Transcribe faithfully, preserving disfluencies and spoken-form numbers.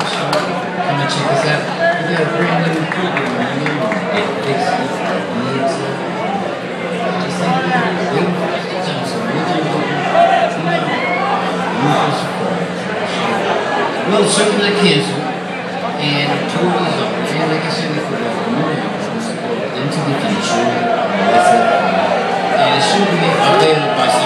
show. Come and check us out. We got a brand new program right now. Get fixed, needs, just think we got waiting for us to tell some really good, you know, beautiful surprise. Well, the show got canceled, and the tour is over. And like I said before, we got a new album called Into the Future. And it should be updated by some